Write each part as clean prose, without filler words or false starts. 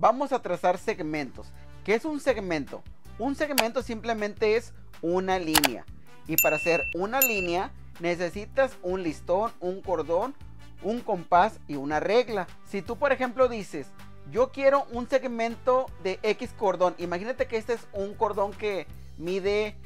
vamos a trazar segmentos. ¿Qué es un segmento? Un segmento simplemente es una línea. Y para hacer una línea necesitas un listón, un cordón, un compás y una regla. Si tú, por ejemplo, dices, yo quiero un segmento de X cordón. Imagínate que este es un cordón que mide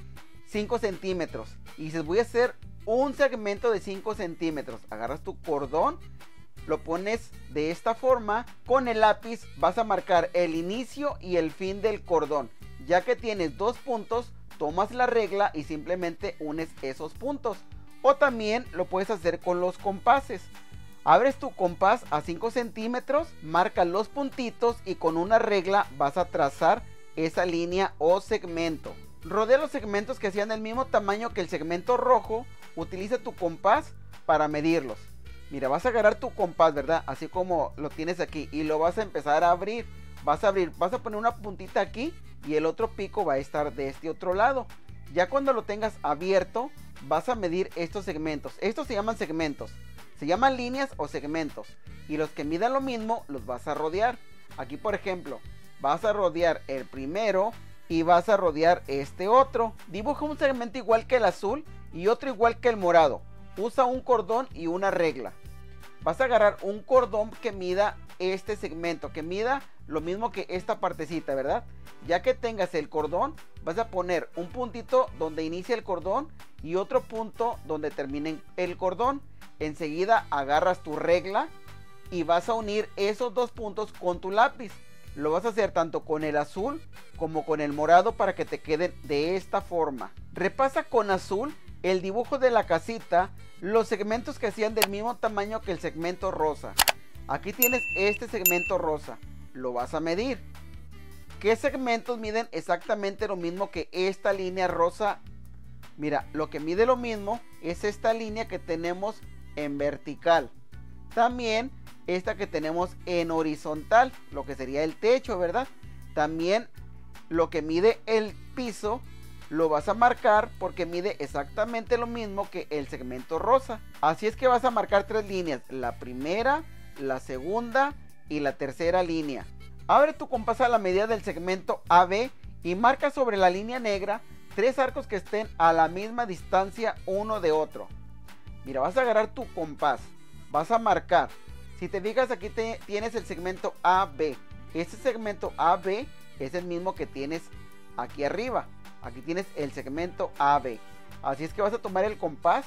5 centímetros. Y dices, voy a hacer un segmento de 5 centímetros. Agarras tu cordón, lo pones de esta forma. Con el lápiz vas a marcar el inicio y el fin del cordón. Ya que tienes 2 puntos, tomas la regla y simplemente unes esos puntos. O también lo puedes hacer con los compases. Abres tu compás a 5 centímetros, marcas los puntitos y con una regla vas a trazar esa línea o segmento. Rodea los segmentos que sean del mismo tamaño que el segmento rojo. Utiliza tu compás para medirlos. Mira, vas a agarrar tu compás, ¿verdad? Así como lo tienes aquí y lo vas a empezar a abrir. Vas a poner una puntita aquí y el otro pico va a estar de este otro lado. Ya cuando lo tengas abierto, vas a medir estos segmentos. Estos se llaman segmentos. Se llaman líneas o segmentos. Y los que midan lo mismo los vas a rodear. Aquí, por ejemplo, vas a rodear el primero y vas a rodear este otro. Dibuja un segmento igual que el azul y otro igual que el morado. Usa un cordón y una regla. Vas a agarrar un cordón que mida este segmento, que mida lo mismo que esta partecita, ¿verdad? Ya que tengas el cordón, vas a poner un puntito donde inicia el cordón y otro punto donde termine el cordón. Enseguida agarras tu regla y vas a unir esos dos puntos con tu lápiz. Lo vas a hacer tanto con el azul como con el morado para que te queden de esta forma. Repasa con azul el dibujo de la casita, los segmentos que hacían del mismo tamaño que el segmento rosa. Aquí tienes este segmento rosa, lo vas a medir. ¿Qué segmentos miden exactamente lo mismo que esta línea rosa? Mira, lo que mide lo mismo es esta línea que tenemos en vertical. También esta que tenemos en horizontal, lo que sería el techo, ¿verdad? También lo que mide el piso lo vas a marcar porque mide exactamente lo mismo que el segmento rosa. Así es que vas a marcar 3 líneas, la primera, la segunda y la tercera línea. Abre tu compás a la medida del segmento AB y marca sobre la línea negra 3 arcos que estén a la misma distancia uno de otro. Mira, vas a agarrar tu compás, vas a marcar. Si te fijas, aquí tienes el segmento AB. Este segmento AB es el mismo que tienes aquí arriba. Aquí tienes el segmento AB. Así es que vas a tomar el compás.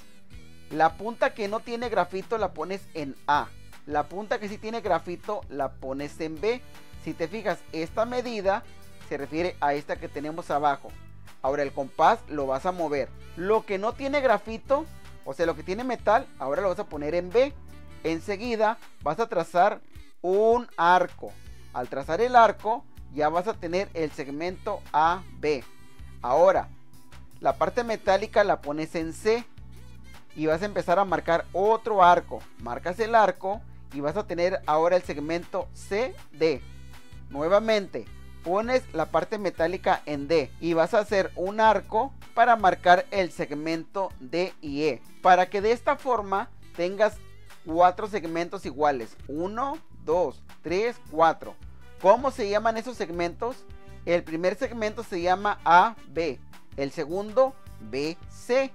La punta que no tiene grafito la pones en A. La punta que sí tiene grafito la pones en B. Si te fijas, esta medida se refiere a esta que tenemos abajo. Ahora el compás lo vas a mover. Lo que no tiene grafito, o sea, lo que tiene metal, ahora lo vas a poner en B. Enseguida vas a trazar un arco. Al trazar el arco, ya vas a tener el segmento AB. Ahora, la parte metálica la pones en C. Y vas a empezar a marcar otro arco. Marcas el arco y vas a tener ahora el segmento CD. Nuevamente, pones la parte metálica en D. Y vas a hacer un arco para marcar el segmento D y E. Para que de esta forma tengas 4 segmentos iguales. 1, 2, 3, 4. ¿Cómo se llaman esos segmentos? El primer segmento se llama AB. El segundo, BC.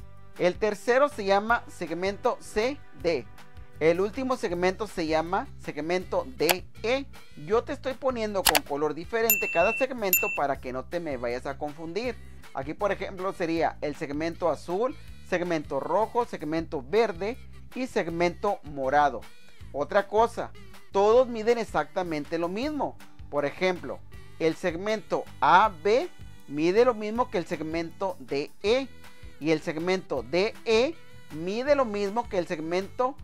El tercero se llama segmento CD. El último segmento se llama segmento DE. Yo te estoy poniendo con color diferente cada segmento para que no te me vayas a confundir. Aquí, por ejemplo, sería el segmento azul, segmento rojo, segmento verde y segmento morado. Otra cosa, todos miden exactamente lo mismo. Por ejemplo, el segmento AB mide lo mismo que el segmento DE. Y el segmento DE mide lo mismo que el segmento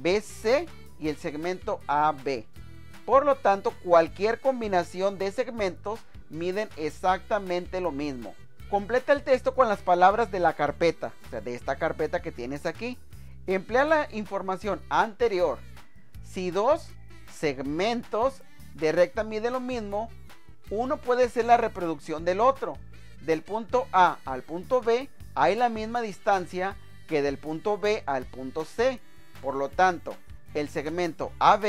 BC y el segmento AB. Por lo tanto, cualquier combinación de segmentos miden exactamente lo mismo. Completa el texto con las palabras de la carpeta, o sea, de esta carpeta que tienes aquí. Emplea la información anterior. Si 2 segmentos de recta miden lo mismo, uno puede ser la reproducción del otro. Del punto A al punto B hay la misma distancia que del punto B al punto C. Por lo tanto, el segmento AB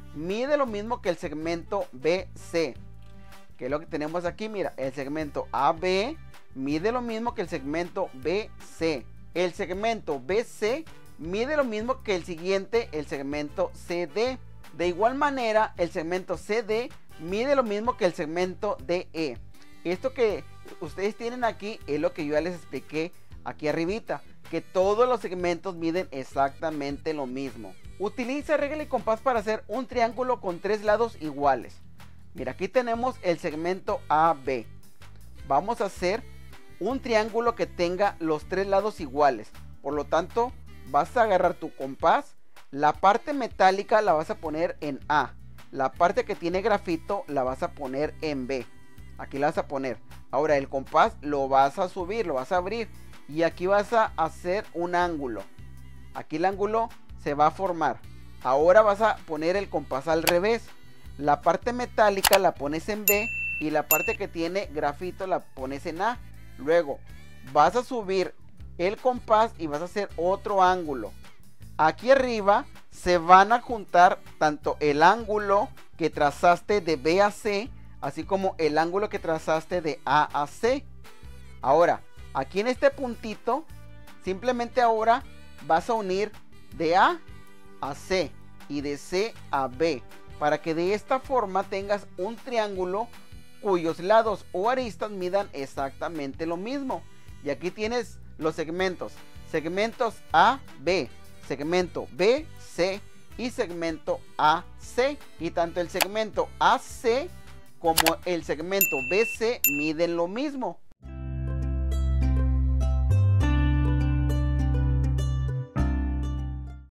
mide lo mismo que el segmento BC. Que es lo que tenemos aquí, mira, el segmento AB mide lo mismo que el segmento BC. El segmento BC mide lo mismo que el siguiente, el segmento CD. De igual manera, el segmento CD mide lo mismo que el segmento DE. Esto que ustedes tienen aquí es lo que yo ya les expliqué aquí arribita, que todos los segmentos miden exactamente lo mismo. Utiliza regla y compás para hacer un triángulo con 3 lados iguales. Mira, aquí tenemos el segmento AB. Vamos a hacer un triángulo que tenga los 3 lados iguales. Por lo tanto, vas a agarrar tu compás. La parte metálica la vas a poner en A. La parte que tiene grafito la vas a poner en B. Aquí la vas a poner. Ahora el compás lo vas a subir, lo vas a abrir. Y aquí vas a hacer un ángulo. Aquí el ángulo se va a formar. Ahora vas a poner el compás al revés. La parte metálica la pones en B y la parte que tiene grafito la pones en A. Luego vas a subir el compás y vas a hacer otro ángulo. Aquí arriba se van a juntar tanto el ángulo que trazaste de B a C, así como el ángulo que trazaste de A a C. Ahora, aquí en este puntito, simplemente ahora vas a unir de A a C y de C a B, para que de esta forma tengas un triángulo cuyos lados o aristas midan exactamente lo mismo. Y aquí tienes los segmentos. Segmentos AB, segmento BC y segmento AC. Y tanto el segmento AC como el segmento BC miden lo mismo.